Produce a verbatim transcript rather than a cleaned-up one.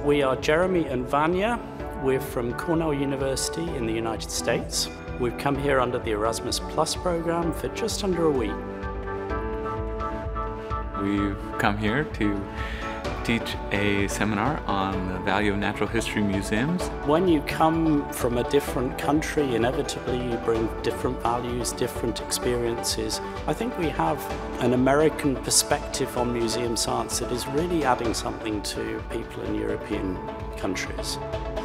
We are Jeremy and Vanya. We're from Cornell University in the United States. We've come here under the Erasmus Plus program for just under a week. We've come here to teach a seminar on the value of natural history museums. When you come from a different country, inevitably you bring different values, different experiences. I think we have an American perspective on museum science that is really adding something to people in European countries.